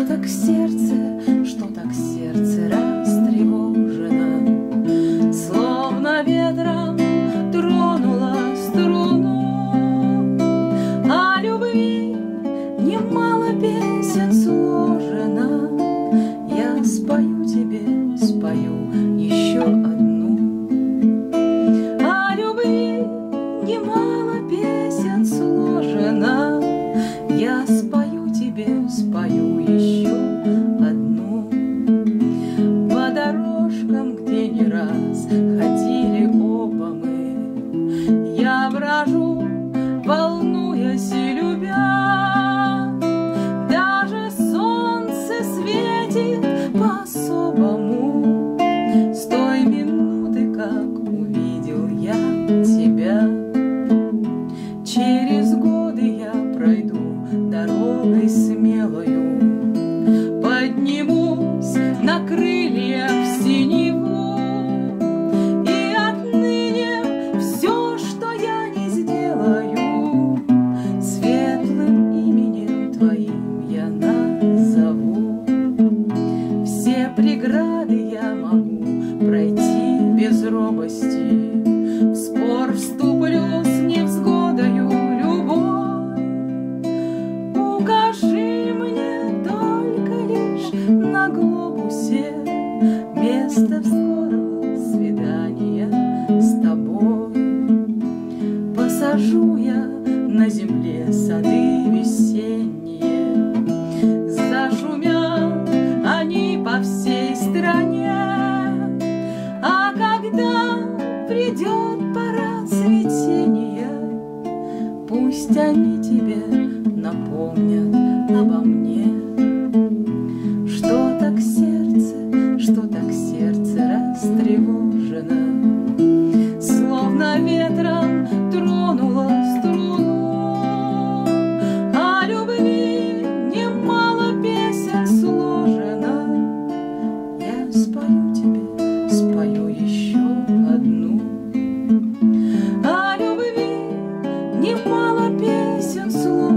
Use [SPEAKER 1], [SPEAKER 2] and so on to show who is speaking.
[SPEAKER 1] что так сердце растревожено, словно ветром тронула струну. О любви немало песен сложено, я спою тебе, спою еще одну. О любви немало песен сложено, я спою тебе, спою еще одну. По дорожкам, где не раз ходили оба мы, я брожу, волнуясь и любя. Даже солнце светит по-особому с той минуты, как увидел я тебя. Через годы я пройду дорогой смелою, поднимусь на крыльях в синеву, и отныне все, что я не сделаю, светлым именем твоим я назову. Все преграды я могу пройти без робости, в спор вступлю с невзгодою любой. Укажи мне только лишь на глобусе место скорого свидания с тобой. Посажу я на земле сады весенние, зашумят они по всей стране. А когда придет пора цветения, пусть они тебе напомнят обо мне. Что так сердце растревожено, словно ветром тронула струну. О любви немало песен сложено, я спою тебе, спою еще одну. О любви немало песен сложено,